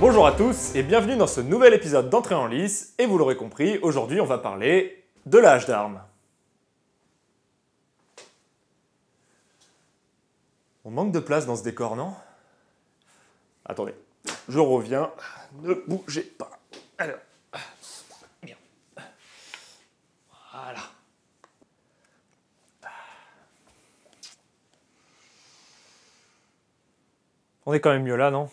Bonjour à tous et bienvenue dans ce nouvel épisode d'Entrée en lice, et vous l'aurez compris, aujourd'hui on va parler de la hache d'armes. On manque de place dans ce décor, non? Attendez, je reviens, ne bougez pas. Alors, bien. Voilà. On est quand même mieux là, non?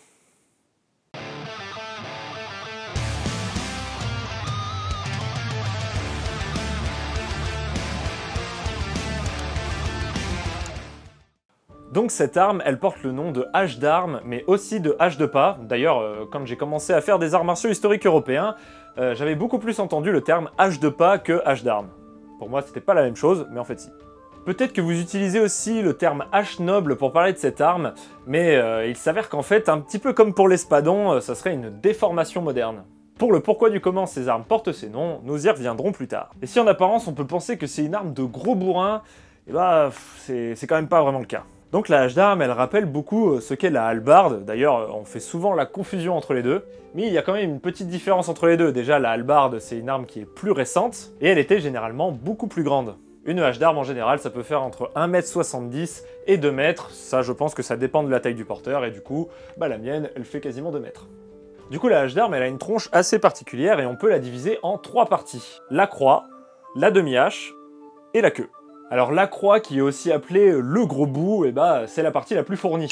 Donc cette arme, elle porte le nom de hache d'armes, mais aussi de hache de pas. D'ailleurs, quand j'ai commencé à faire des arts martiaux historiques européens, j'avais beaucoup plus entendu le terme hache de pas que hache d'armes. Pour moi, c'était pas la même chose, mais en fait si. Peut-être que vous utilisez aussi le terme hache noble pour parler de cette arme, mais il s'avère qu'en fait, un petit peu comme pour l'espadon, ça serait une déformation moderne. Pour le pourquoi du comment ces armes portent ces noms, nous y reviendrons plus tard. Et si en apparence on peut penser que c'est une arme de gros bourrin, et bah c'est quand même pas vraiment le cas. Donc la hache d'arme, elle rappelle beaucoup ce qu'est la hallebarde. D'ailleurs, on fait souvent la confusion entre les deux, mais il y a quand même une petite différence entre les deux. Déjà, la hallebarde, c'est une arme qui est plus récente, et elle était généralement beaucoup plus grande. Une hache d'arme, en général, ça peut faire entre 1,70 m et 2 m, ça je pense que ça dépend de la taille du porteur, et du coup, la mienne, elle fait quasiment 2 m. Du coup, la hache d'arme, elle a une tronche assez particulière, et on peut la diviser en 3 parties. La croix, la demi-hache, et la queue. Alors la croix, qui est aussi appelée le gros bout, c'est la partie la plus fournie.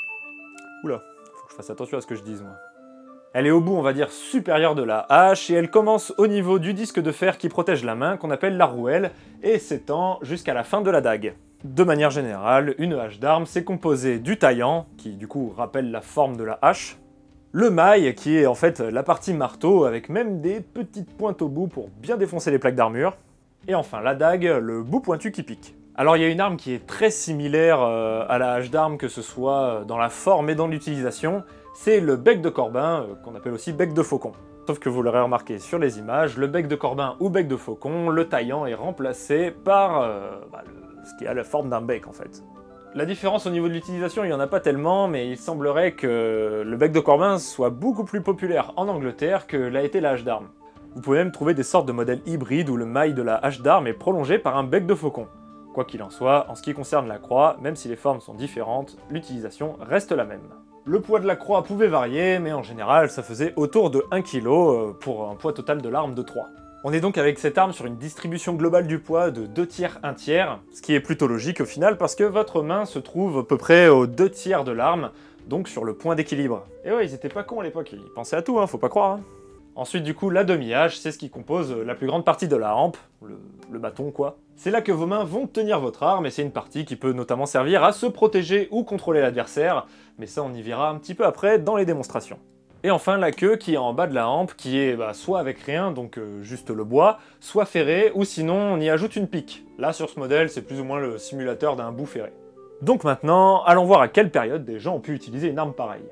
Oula, faut que je fasse attention à ce que je dise, moi. Elle est au bout, on va dire, supérieur de la hache, et elle commence au niveau du disque de fer qui protège la main, qu'on appelle la rouelle, et s'étend jusqu'à la fin de la dague. De manière générale, une hache d'arme, c'est composé du taillant, qui du coup rappelle la forme de la hache, le mail, qui est en fait la partie marteau, avec même des petites pointes au bout pour bien défoncer les plaques d'armure, et enfin la dague, le bout pointu qui pique. Alors il y a une arme qui est très similaire à la hache d'arme, que ce soit dans la forme et dans l'utilisation, c'est le bec de corbin, qu'on appelle aussi bec de faucon. Sauf que vous l'aurez remarqué sur les images, le bec de corbin ou bec de faucon, le taillant est remplacé par ce qui a la forme d'un bec en fait. La différence au niveau de l'utilisation, il n'y en a pas tellement, mais il semblerait que le bec de corbin soit beaucoup plus populaire en Angleterre que l'a été la hache d'arme. Vous pouvez même trouver des sortes de modèles hybrides où le mail de la hache d'arme est prolongé par un bec de faucon. Quoi qu'il en soit, en ce qui concerne la croix, même si les formes sont différentes, l'utilisation reste la même. Le poids de la croix pouvait varier, mais en général ça faisait autour de 1 kg pour un poids total de l'arme de 3. On est donc avec cette arme sur une distribution globale du poids de 2 tiers, 1 tiers, ce qui est plutôt logique au final parce que votre main se trouve à peu près aux 2 tiers de l'arme, donc sur le point d'équilibre. Et ouais, ils étaient pas cons à l'époque, ils pensaient à tout, faut pas croire. Ensuite du coup, la demi-hache, c'est ce qui compose la plus grande partie de la hampe, le bâton quoi. C'est là que vos mains vont tenir votre arme, et c'est une partie qui peut notamment servir à se protéger ou contrôler l'adversaire, mais ça on y verra un petit peu après dans les démonstrations. Et enfin la queue qui est en bas de la hampe, qui est soit avec rien, donc juste le bois, soit ferré, ou sinon on y ajoute une pique. Là sur ce modèle, c'est plus ou moins le simulateur d'un bout ferré. Donc maintenant, allons voir à quelle période des gens ont pu utiliser une arme pareille.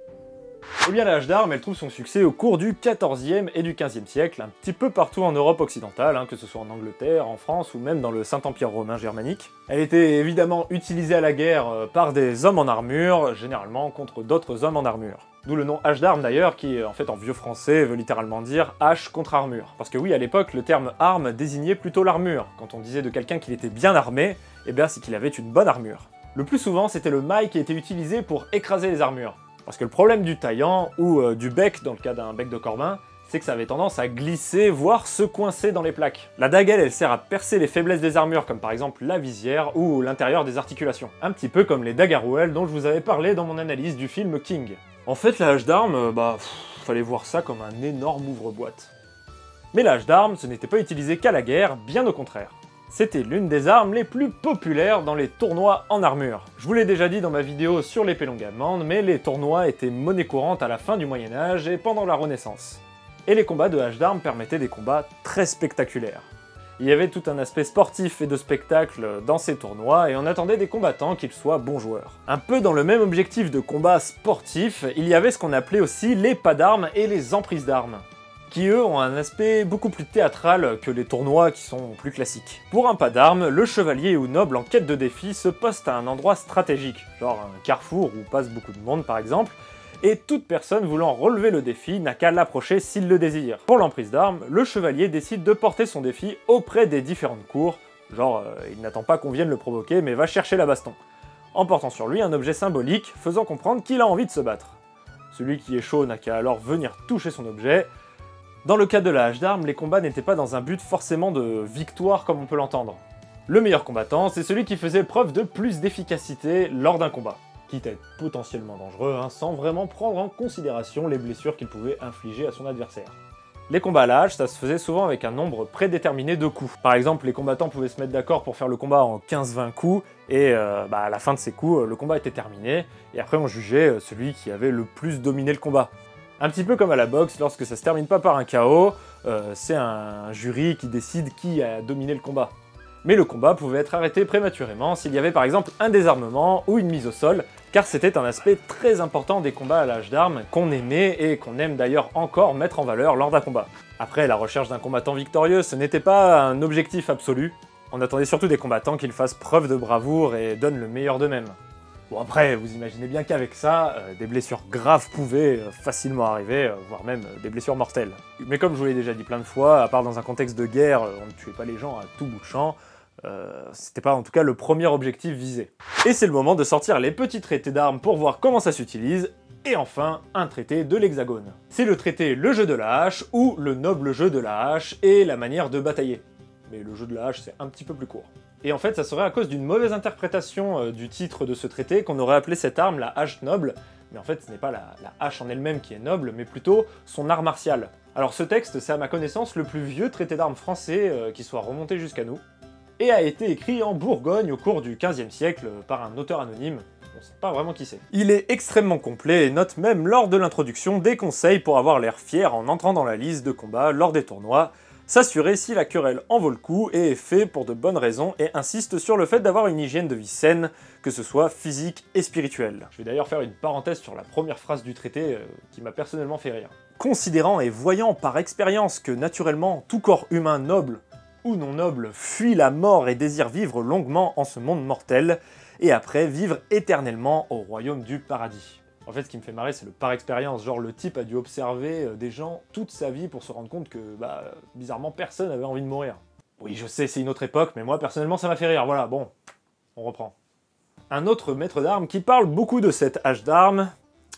Eh bien la hache d'arme, elle trouve son succès au cours du XIVe et du XVe siècle, un petit peu partout en Europe occidentale, que ce soit en Angleterre, en France ou même dans le Saint-Empire romain germanique. Elle était évidemment utilisée à la guerre par des hommes en armure, généralement contre d'autres hommes en armure. D'où le nom hache d'arme d'ailleurs, qui en fait en vieux français veut littéralement dire hache contre armure. Parce que oui, à l'époque, le terme arme désignait plutôt l'armure. Quand on disait de quelqu'un qu'il était bien armé, c'est qu'il avait une bonne armure. Le plus souvent, c'était le mail qui était utilisé pour écraser les armures. Parce que le problème du taillant, ou du bec, dans le cas d'un bec de corbin, c'est que ça avait tendance à glisser, voire se coincer dans les plaques. La dague, elle sert à percer les faiblesses des armures, comme par exemple la visière ou l'intérieur des articulations. Un petit peu comme les dagues à rouelle dont je vous avais parlé dans mon analyse du film King. En fait, la hache d'arme, fallait voir ça comme un énorme ouvre-boîte. Mais la hache d'arme, ce n'était pas utilisé qu'à la guerre, bien au contraire. C'était l'une des armes les plus populaires dans les tournois en armure. Je vous l'ai déjà dit dans ma vidéo sur l'épée longue allemande, mais les tournois étaient monnaie courante à la fin du Moyen-Âge et pendant la Renaissance. Et les combats de hache d'arme permettaient des combats très spectaculaires. Il y avait tout un aspect sportif et de spectacle dans ces tournois, et on attendait des combattants qu'ils soient bons joueurs. Un peu dans le même objectif de combat sportif, il y avait ce qu'on appelait aussi les pas d'armes et les emprises d'armes, qui eux ont un aspect beaucoup plus théâtral que les tournois qui sont plus classiques. Pour un pas d'armes, le chevalier ou noble en quête de défi se poste à un endroit stratégique, genre un carrefour où passe beaucoup de monde par exemple, et toute personne voulant relever le défi n'a qu'à l'approcher s'il le désire. Pour l'emprise d'armes, le chevalier décide de porter son défi auprès des différentes cours, genre il n'attend pas qu'on vienne le provoquer mais va chercher la baston, en portant sur lui un objet symbolique faisant comprendre qu'il a envie de se battre. Celui qui est chaud n'a qu'à alors venir toucher son objet. Dans le cas de la hache d'armes, les combats n'étaient pas dans un but forcément de victoire comme on peut l'entendre. Le meilleur combattant, c'est celui qui faisait preuve de plus d'efficacité lors d'un combat, quitte à être potentiellement dangereux, sans vraiment prendre en considération les blessures qu'il pouvait infliger à son adversaire. Les combats à la hache, ça se faisait souvent avec un nombre prédéterminé de coups. Par exemple, les combattants pouvaient se mettre d'accord pour faire le combat en 15-20 coups, et à la fin de ces coups, le combat était terminé, et après on jugeait celui qui avait le plus dominé le combat. Un petit peu comme à la boxe, lorsque ça se termine pas par un KO, c'est un jury qui décide qui a dominé le combat. Mais le combat pouvait être arrêté prématurément s'il y avait par exemple un désarmement ou une mise au sol, car c'était un aspect très important des combats à la hache d'armes qu'on aimait et qu'on aime d'ailleurs encore mettre en valeur lors d'un combat. Après, la recherche d'un combattant victorieux, ce n'était pas un objectif absolu, on attendait surtout des combattants qu'ils fassent preuve de bravoure et donnent le meilleur d'eux-mêmes. Bon après, vous imaginez bien qu'avec ça, des blessures graves pouvaient facilement arriver, voire même des blessures mortelles. Mais comme je vous l'ai déjà dit plein de fois, à part dans un contexte de guerre, on ne tuait pas les gens à tout bout de champ, c'était pas en tout cas le premier objectif visé. Et c'est le moment de sortir les petits traités d'armes pour voir comment ça s'utilise, et enfin, un traité de l'hexagone. C'est le traité Le jeu de la hache, ou le noble jeu de la hache, et la manière de batailler. Mais le jeu de la hache, c'est un petit peu plus court. Et en fait, ça serait à cause d'une mauvaise interprétation du titre de ce traité qu'on aurait appelé cette arme la hache noble, mais en fait ce n'est pas la hache en elle-même qui est noble, mais plutôt son art martial. Alors ce texte, c'est à ma connaissance le plus vieux traité d'armes français qui soit remonté jusqu'à nous, et a été écrit en Bourgogne au cours du XVe siècle par un auteur anonyme, on sait pas vraiment qui c'est. Il est extrêmement complet et note même lors de l'introduction des conseils pour avoir l'air fier en entrant dans la liste de combat lors des tournois, s'assurer si la querelle en vaut le coup et est fait pour de bonnes raisons, et insiste sur le fait d'avoir une hygiène de vie saine, que ce soit physique et spirituelle. Je vais d'ailleurs faire une parenthèse sur la première phrase du traité qui m'a personnellement fait rire. Considérant et voyant par expérience que naturellement tout corps humain noble ou non noble fuit la mort et désire vivre longuement en ce monde mortel, et après vivre éternellement au royaume du paradis. En fait, ce qui me fait marrer, c'est le par expérience. Genre, le type a dû observer des gens toute sa vie pour se rendre compte que, bizarrement, personne n'avait envie de mourir. Oui, je sais, c'est une autre époque, mais moi, personnellement, ça m'a fait rire. Voilà, bon, on reprend. Un autre maître d'armes qui parle beaucoup de cette hache d'armes.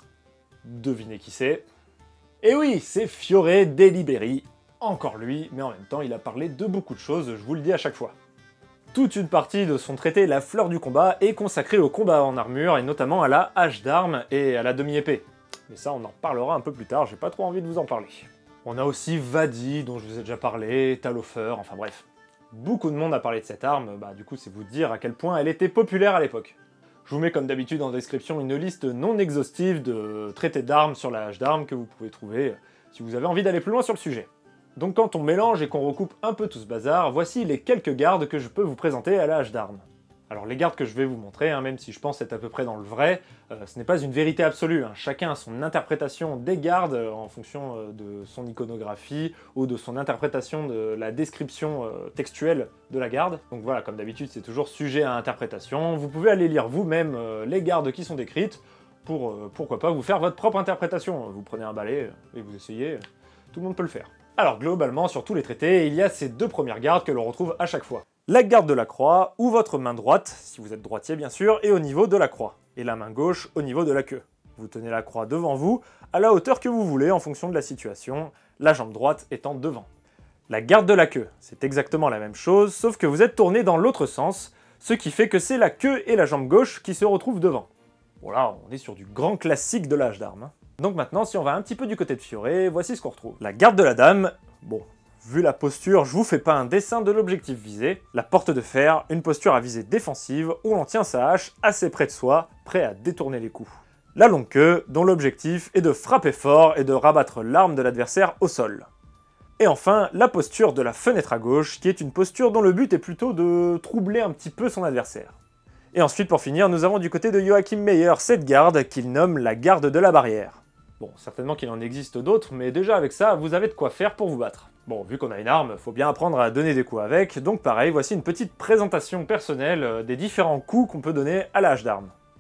Devinez qui c'est. Et oui, c'est Fiore de Liberi. Encore lui, mais en même temps, il a parlé de beaucoup de choses, je vous le dis à chaque fois. Toute une partie de son traité La fleur du combat est consacrée au combat en armure, et notamment à la hache d'armes et à la demi-épée. Mais ça, on en reparlera un peu plus tard, j'ai pas trop envie de vous en parler. On a aussi Vadi, dont je vous ai déjà parlé, Taloffer, enfin bref. Beaucoup de monde a parlé de cette arme, du coup c'est vous dire à quel point elle était populaire à l'époque. Je vous mets comme d'habitude en description une liste non exhaustive de traités d'armes sur la hache d'armes que vous pouvez trouver si vous avez envie d'aller plus loin sur le sujet. Donc quand on mélange et qu'on recoupe un peu tout ce bazar, voici les quelques gardes que je peux vous présenter à la hache d'armes. Alors les gardes que je vais vous montrer, même si je pense être à peu près dans le vrai, ce n'est pas une vérité absolue, chacun a son interprétation des gardes en fonction de son iconographie ou de son interprétation de la description textuelle de la garde. Donc voilà, comme d'habitude c'est toujours sujet à interprétation, vous pouvez aller lire vous-même les gardes qui sont décrites pour, pourquoi pas, vous faire votre propre interprétation. Vous prenez un balai et vous essayez, tout le monde peut le faire. Alors globalement, sur tous les traités, il y a ces deux premières gardes que l'on retrouve à chaque fois. La garde de la croix, ou votre main droite, si vous êtes droitier bien sûr, et au niveau de la croix. Et la main gauche au niveau de la queue. Vous tenez la croix devant vous, à la hauteur que vous voulez en fonction de la situation, la jambe droite étant devant. La garde de la queue, c'est exactement la même chose, sauf que vous êtes tourné dans l'autre sens, ce qui fait que c'est la queue et la jambe gauche qui se retrouvent devant. Voilà, on est sur du grand classique de la hache d'armes. Donc maintenant, si on va un petit peu du côté de Fiore, voici ce qu'on retrouve. La garde de la dame, bon, vu la posture, je vous fais pas un dessin de l'objectif visé. La porte de fer, une posture à visée défensive où l'on tient sa hache assez près de soi, prêt à détourner les coups. La longue queue, dont l'objectif est de frapper fort et de rabattre l'arme de l'adversaire au sol. Et enfin, la posture de la fenêtre à gauche, qui est une posture dont le but est plutôt de troubler un petit peu son adversaire. Et ensuite, pour finir, nous avons du côté de Joachim Meyer cette garde qu'il nomme la garde de la barrière. Bon, certainement qu'il en existe d'autres, mais déjà avec ça, vous avez de quoi faire pour vous battre. Bon, vu qu'on a une arme, faut bien apprendre à donner des coups avec, donc pareil, voici une petite présentation personnelle des différents coups qu'on peut donner à la hache d'armes.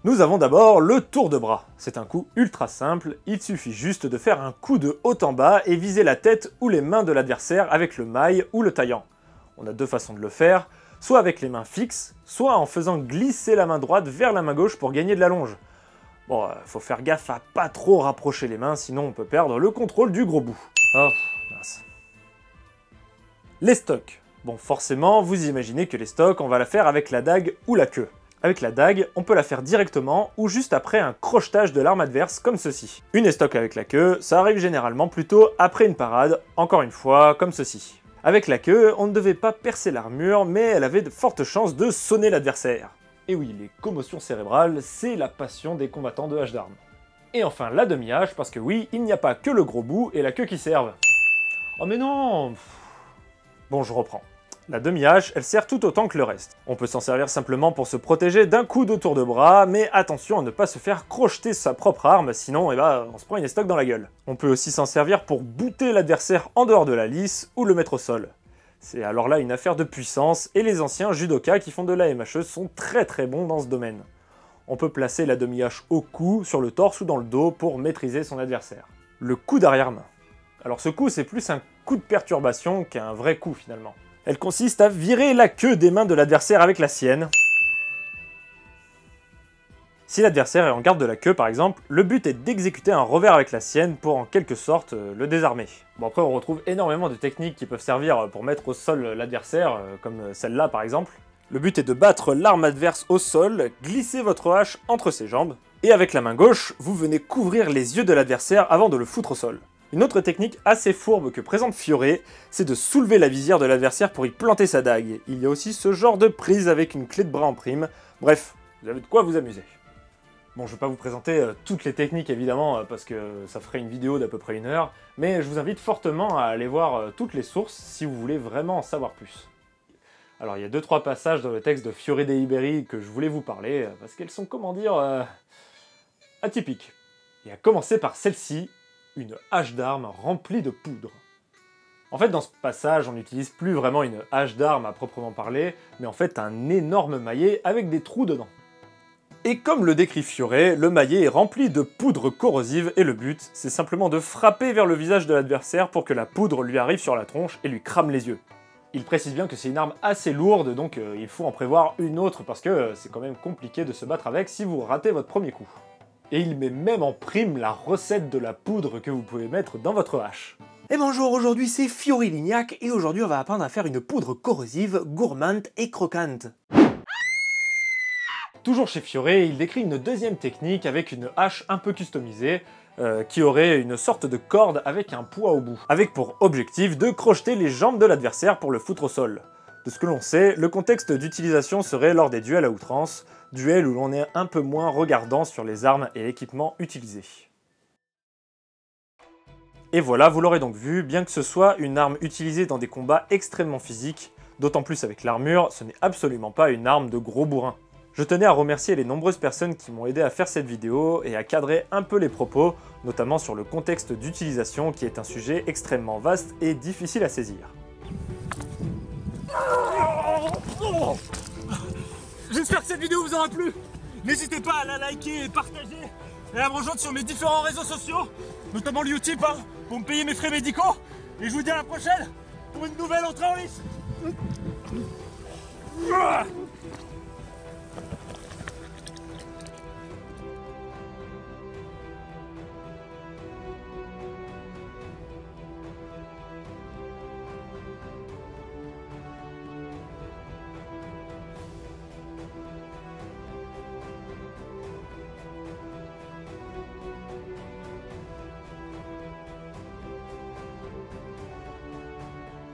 Nous avons d'abord le tour de bras. C'est un coup ultra simple, il suffit juste de faire un coup de haut en bas et viser la tête ou les mains de l'adversaire avec le mail ou le taillant. On a deux façons de le faire, soit avec les mains fixes, soit en faisant glisser la main droite vers la main gauche pour gagner de la longe. Bon, faut faire gaffe à pas trop rapprocher les mains, sinon on peut perdre le contrôle du gros bout. Oh, mince. Les stocks. Bon, forcément, vous imaginez que les stocks, on va la faire avec la dague ou la queue. Avec la dague, on peut la faire directement ou juste après un crochetage de l'arme adverse comme ceci. Une estoc avec la queue, ça arrive généralement plutôt après une parade, encore une fois comme ceci. Avec la queue, on ne devait pas percer l'armure, mais elle avait de fortes chances de sonner l'adversaire. Et oui, les commotions cérébrales, c'est la passion des combattants de hache d'armes. Et enfin la demi-hache, parce que oui, il n'y a pas que le gros bout et la queue qui servent. Oh mais non. Bon, je reprends. La demi-hache, elle sert tout autant que le reste. On peut s'en servir simplement pour se protéger d'un coup de tour de bras, mais attention à ne pas se faire crocheter sa propre arme, sinon on se prend une estoc dans la gueule. On peut aussi s'en servir pour bouter l'adversaire en dehors de la lisse ou le mettre au sol. C'est alors là une affaire de puissance, et les anciens judokas qui font de la MHE sont très bons dans ce domaine. On peut placer la demi-hache au cou, sur le torse ou dans le dos pour maîtriser son adversaire. Le coup d'arrière-main. Alors ce coup, c'est plus un coup de perturbation qu'un vrai coup finalement. Elle consiste à virer la queue des mains de l'adversaire avec la sienne. Si l'adversaire est en garde de la queue par exemple, le but est d'exécuter un revers avec la sienne pour en quelque sorte le désarmer. Bon après on retrouve énormément de techniques qui peuvent servir pour mettre au sol l'adversaire, comme celle-là par exemple. Le but est de battre l'arme adverse au sol, glisser votre hache entre ses jambes, et avec la main gauche, vous venez couvrir les yeux de l'adversaire avant de le foutre au sol. Une autre technique assez fourbe que présente Fioré, c'est de soulever la visière de l'adversaire pour y planter sa dague. Il y a aussi ce genre de prise avec une clé de bras en prime. Bref, vous avez de quoi vous amuser. Bon, je vais pas vous présenter toutes les techniques évidemment, parce que ça ferait une vidéo d'à peu près 1 heure, mais je vous invite fortement à aller voir toutes les sources si vous voulez vraiment en savoir plus. Alors il y a 2-3 passages dans le texte de Fioré dei Liberi que je voulais vous parler, parce qu'elles sont, comment dire, atypiques. Et à commencer par celle-ci, une hache d'armes remplie de poudre. En fait, dans ce passage, on n'utilise plus vraiment une hache d'armes à proprement parler, mais en fait un énorme maillet avec des trous dedans. Et comme le décrit Fioré, le maillet est rempli de poudre corrosive et le but, c'est simplement de frapper vers le visage de l'adversaire pour que la poudre lui arrive sur la tronche et lui crame les yeux. Il précise bien que c'est une arme assez lourde, donc il faut en prévoir une autre parce que c'est quand même compliqué de se battre avec si vous ratez votre premier coup. Et il met même en prime la recette de la poudre que vous pouvez mettre dans votre hache. Et bonjour, aujourd'hui c'est Fioré Lignac et aujourd'hui on va apprendre à faire une poudre corrosive, gourmande et croquante. Toujours chez Fioré, il décrit une deuxième technique avec une hache un peu customisée, qui aurait une sorte de corde avec un poids au bout, avec pour objectif de crocheter les jambes de l'adversaire pour le foutre au sol. De ce que l'on sait, le contexte d'utilisation serait lors des duels à outrance, duels où l'on est un peu moins regardant sur les armes et l'équipement utilisés. Et voilà, vous l'aurez donc vu, bien que ce soit une arme utilisée dans des combats extrêmement physiques, d'autant plus avec l'armure, ce n'est absolument pas une arme de gros bourrin. Je tenais à remercier les nombreuses personnes qui m'ont aidé à faire cette vidéo et à cadrer un peu les propos, notamment sur le contexte d'utilisation qui est un sujet extrêmement vaste et difficile à saisir. J'espère que cette vidéo vous aura plu. N'hésitez pas à la liker et partager et à me rejoindre sur mes différents réseaux sociaux, notamment le Utip, pour me payer mes frais médicaux. Et je vous dis à la prochaine pour une nouvelle entrée en lice.